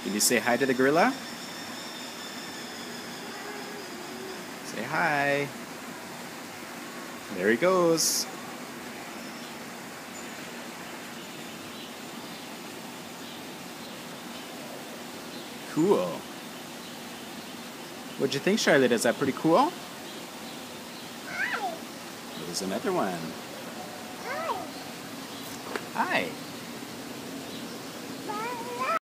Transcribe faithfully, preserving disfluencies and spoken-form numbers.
Can you say hi to the gorilla? Say hi. There he goes. Cool. What'd you think, Charlotte? Is that pretty cool? There's another one. Hi. Hi.